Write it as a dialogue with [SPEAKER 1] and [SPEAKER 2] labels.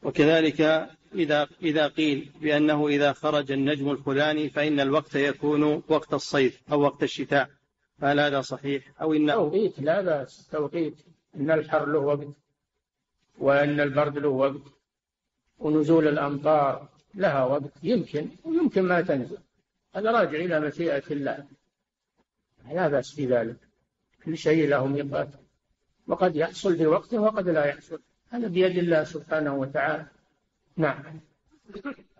[SPEAKER 1] وكذلك إذا قيل بأنه إذا خرج النجم الفلاني فإن الوقت يكون وقت الصيف أو وقت الشتاء، فهل هذا صحيح أو إنه
[SPEAKER 2] توقيت؟ لا بأس توقيت، إن الحر له وقت وأن البرد له وقت ونزول الأمطار لها وقت، يمكن ويمكن ما تنزل، هذا راجع إلى مشيئة الله، لا بأس في ذلك، كل شيء له ميقات، وقد يحصل في وقته وقد لا يحصل، هذا بيد الله سبحانه وتعالى. نعم.